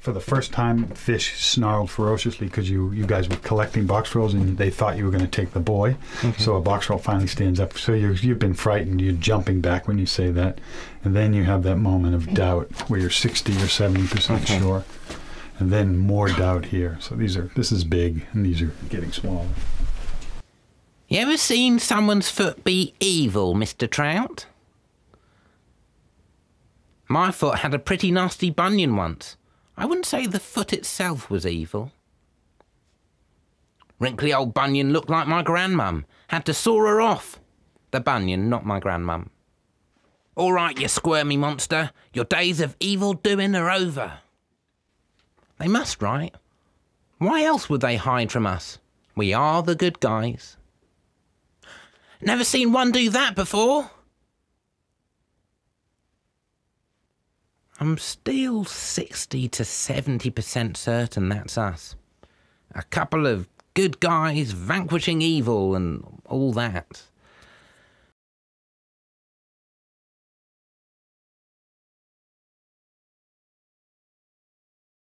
For the first time, fish snarled ferociously because you guys were collecting box trolls and they thought you were going to take the boy. So a box troll finally stands up. So you've been frightened. You're jumping back when you say that. And then you have that moment of doubt where you're 60 or 70% sure. And then more doubt here. So this is big and these are getting smaller. You ever seen someone's foot be evil, Mr. Trout? My foot had a pretty nasty bunion once. I wouldn't say the foot itself was evil. Wrinkly old bunion looked like my grandmum. Had to saw her off. The bunion, not my grandmum. All right, you squirmy monster. Your days of evil doing are over. They must, right? Why else would they hide from us? We are the good guys. Never seen one do that before. I'm still 60 to 70% certain that's us. A couple of good guys vanquishing evil and all that.